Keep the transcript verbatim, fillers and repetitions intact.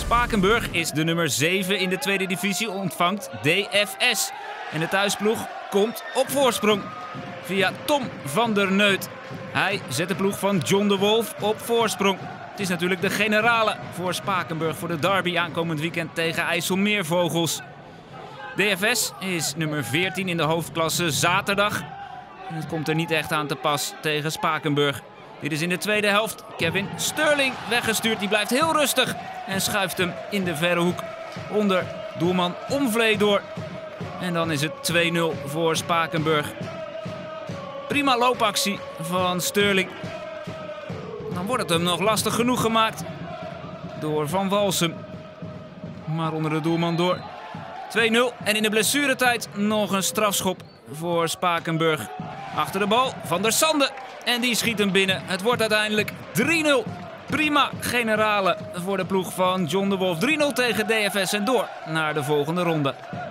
Spakenburg is de nummer zeven in de tweede divisie, ontvangt D F S. En de thuisploeg komt op voorsprong via Tom van der Neut. Hij zet de ploeg van John de Wolf op voorsprong. Het is natuurlijk de generale voor Spakenburg voor de derby aankomend weekend tegen IJsselmeervogels. D F S is nummer veertien in de hoofdklasse zaterdag. En het komt er niet echt aan te pas tegen Spakenburg. Dit is in de tweede helft. Kevin Sterling weggestuurd. Die blijft heel rustig en schuift hem in de verre hoek onder doelman Omvlee door. En dan is het twee nul voor Spakenburg. Prima loopactie van Sterling. Dan wordt het hem nog lastig genoeg gemaakt door Van Walsum. Maar onder de doelman door. twee nul en in de blessuretijd nog een strafschop voor Spakenburg. Achter de bal Van der Sande en die schiet hem binnen. Het wordt uiteindelijk drie nul. Prima generale voor de ploeg van John de Wolf. drie nul tegen D F S en door naar de volgende ronde.